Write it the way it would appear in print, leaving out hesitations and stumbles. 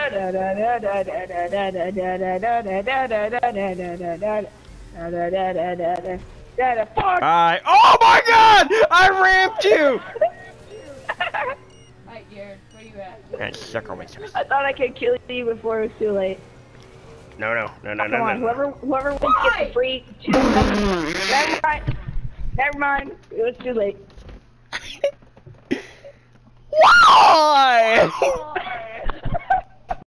Oh my God! I ramped you! Alright, Jared, where you at? Man, suck on my service. I thought I could kill you before it was too late. No. Come on, whoever wins gets the free. Never mind. It was too late. Why?